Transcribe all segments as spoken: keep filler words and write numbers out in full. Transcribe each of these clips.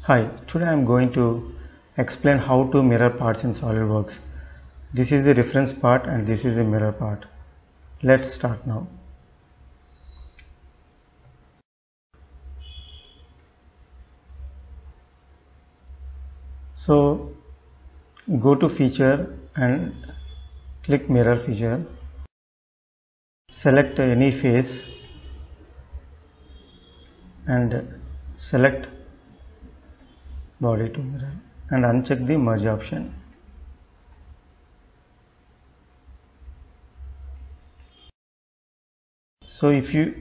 Hi, today I am going to explain how to mirror parts in SolidWorks. This is the reference part and this is the mirror part. Let's start now. So go to feature and click mirror feature. Select any face and select body to mirror and uncheck the merge option. So if you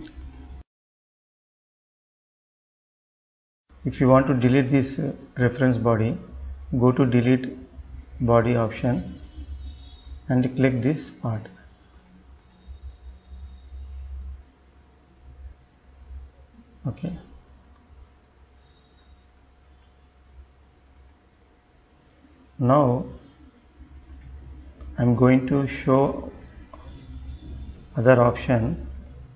if you want to delete this uh, reference body, go to delete body option and click this part. Okay. Now I'm going to show other option.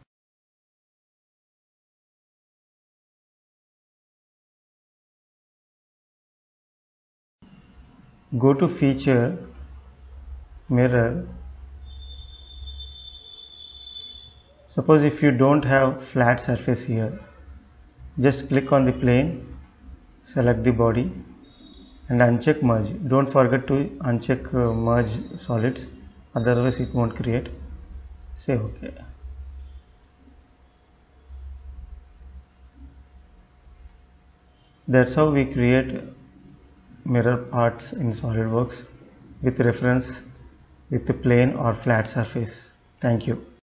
Go to feature, mirror. Suppose if you don't have flat surface here, just click on the plane, select the body and uncheck merge. Don't forget to uncheck uh, merge solids, otherwise it won't create. Say OK. That's how we create mirror parts in SolidWorks with reference with the plane or flat surface. Thank you.